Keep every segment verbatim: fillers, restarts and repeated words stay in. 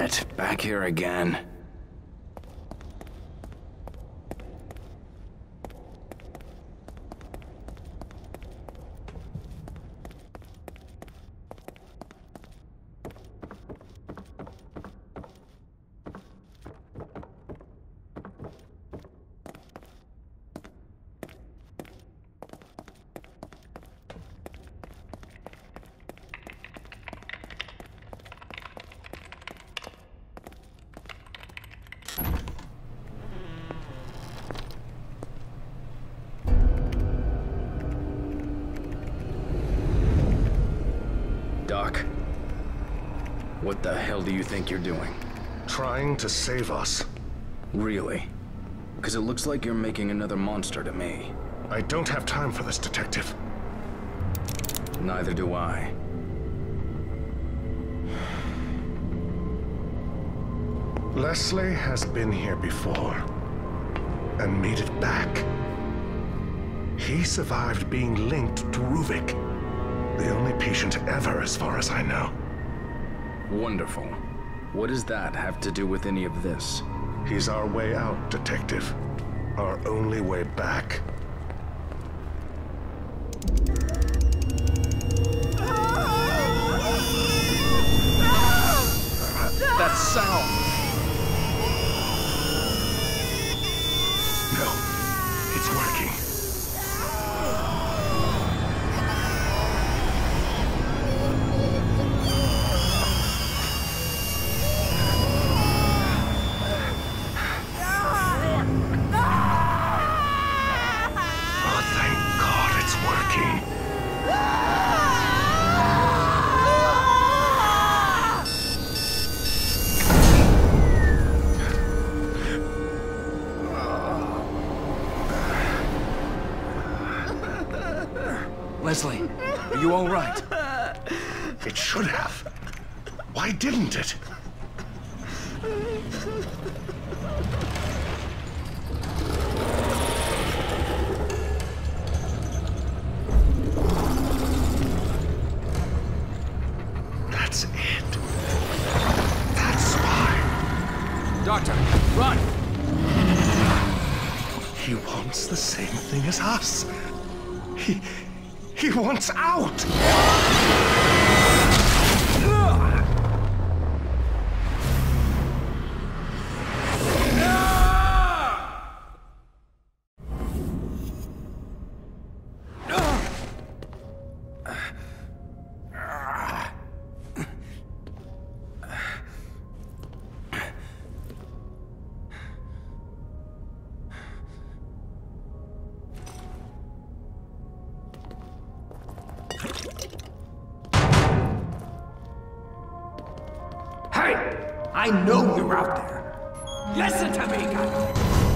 it, back here again. Doc, what the hell do you think you're doing? Trying to save us. Really? Because it looks like you're making another monster to me. I don't have time for this, Detective. Neither do I. Leslie has been here before, and made it back. He survived being linked to Ruvik. The only patient ever, as far as I know. Wonderful. What does that have to do with any of this? He's our way out, Detective. Our only way back. That sound! No, it's working. Leslie, are you all right? It should have. Why didn't it? That's it. That's why. Doctor, run! He wants the same thing as us. He... He wants out! I know you're out there. Listen to me, goddammit.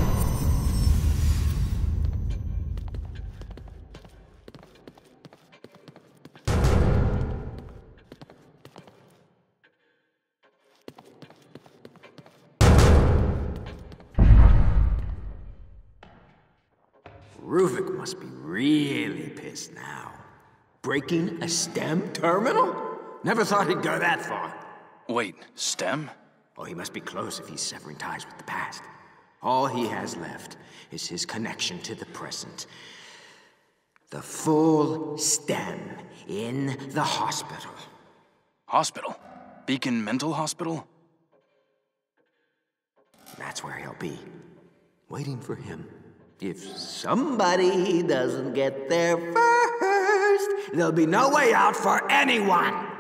Ruvik must be really pissed now. Breaking a STEM terminal? Never thought he'd go that far. Wait, STEM? Oh, he must be close if he's severing ties with the past. All he has left is his connection to the present. The full STEM in the hospital. Hospital? Beacon Mental Hospital? That's where he'll be. Waiting for him. If somebody doesn't get there first, there'll be no way out for anyone!